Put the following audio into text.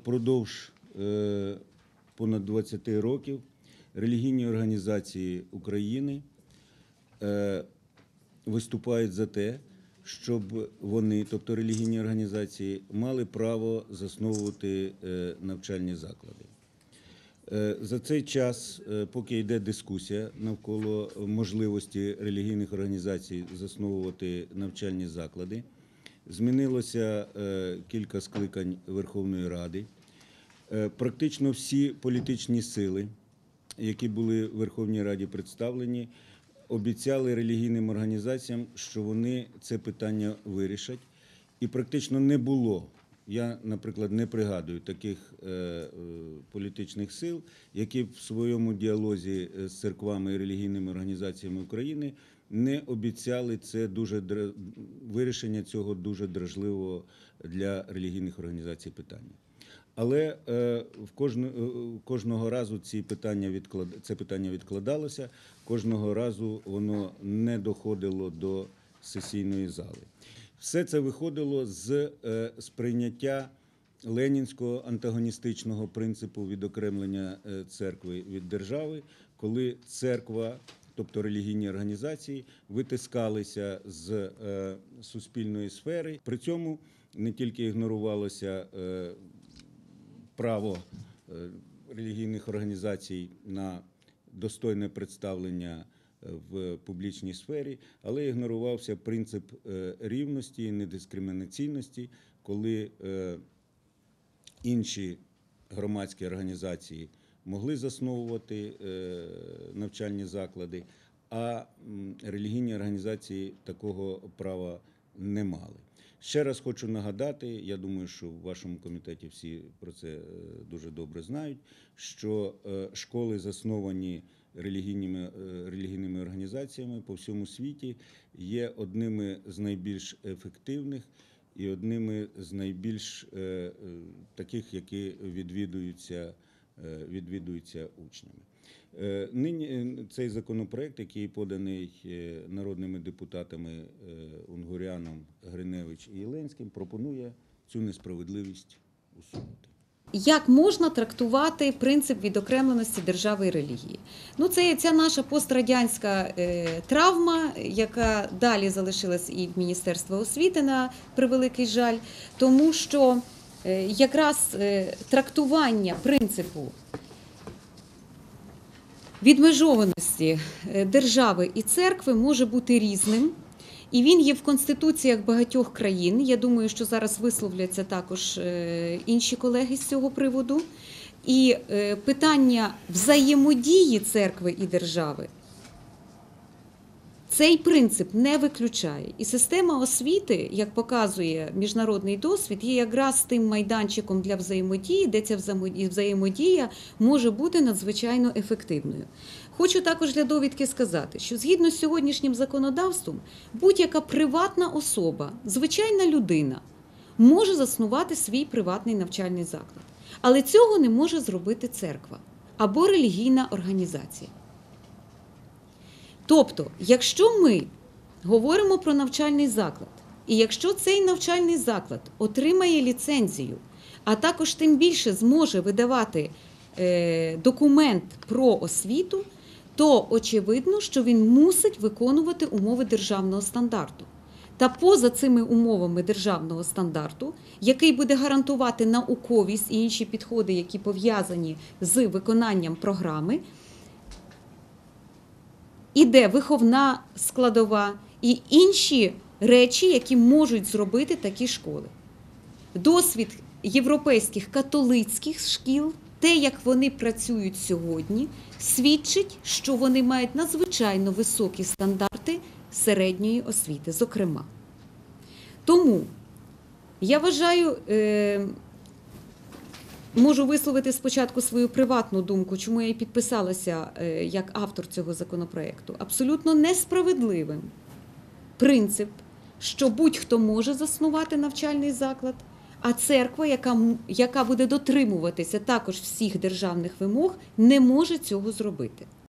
впродовж понад 20 років релігійні організації України виступають за те, щоб вони, тобто релігійні організації, мали право засновувати навчальні заклади. За цей час, поки йде дискусія навколо можливості релігійних організацій засновувати навчальні заклади, змінилося кілька скликань Верховної Ради. Практично всі політичні сили, які були в Верховній Раді представлені, обіцяли релігійним організаціям, що вони це питання вирішать. І практично не було, я, наприклад, не пригадую таких політичних сил, які в своєму діалозі з церквами і релігійними організаціями України не обіцяли вирішення цього дуже дражливого для релігійних організацій питання. Але кожного разу це питання відкладалося, кожного разу воно не доходило до сесійної зали. Все це виходило з сприйняття ленінського антагоністичного принципу відокремлення церкви від держави, коли церква, тобто релігійні організації, витискалися з суспільної сфери. При цьому не тільки ігнорувалося право релігійних організацій на достойне представлення в публічній сфері, але ігнорувався принцип рівності і недискримінаційності, коли інші громадські організації могли засновувати навчальні заклади, а релігійні організації такого права не мали. Ще раз хочу нагадати, я думаю, що в вашому комітеті всі про це дуже добре знають, що школи, засновані релігійними організаціями по всьому світі, є одними з найбільш ефективних і одними з найбільш таких, які відвідуються учнями. Нині цей законопроект, який поданий народними депутатами Унгуряном, Гриневич і Єленським, пропонує цю несправедливість усунути. Як можна трактувати принцип відокремленості держави і релігії? Ну, це ця наша пострадянська травма, яка далі залишилась і в Міністерстві освіти, на превеликий жаль, тому що якраз трактування принципу відмежованості держави і церкви може бути різним. І він є в конституціях багатьох країн. Я думаю, що зараз висловляться також інші колеги з цього приводу. І питання взаємодії церкви і держави цей принцип не виключає. І система освіти, як показує міжнародний досвід, є якраз тим майданчиком для взаємодії, де ця взаємодія може бути надзвичайно ефективною. Хочу також для довідки сказати, що згідно з сьогоднішнім законодавством, будь-яка приватна особа, звичайна людина, може заснувати свій приватний навчальний заклад. Але цього не може зробити церква або релігійна організація. Тобто, якщо ми говоримо про навчальний заклад, і якщо цей навчальний заклад отримає ліцензію, а також тим більше зможе видавати документ про освіту, то очевидно, що він мусить виконувати умови державного стандарту. Та поза цими умовами державного стандарту, який буде гарантувати науковість і інші підходи, які пов'язані з виконанням програми, іде виховна складова і інші речі, які можуть зробити такі школи. Досвід європейських католицьких шкіл, те, як вони працюють сьогодні, свідчить, що вони мають надзвичайно високі стандарти середньої освіти, зокрема. Тому я вважаю, можу висловити спочатку свою приватну думку, чому я і підписалася як автор цього законопроекту. Абсолютно несправедливим принцип, що будь-хто може заснувати навчальний заклад, а церква, яка буде дотримуватися також всіх державних вимог, не може цього зробити.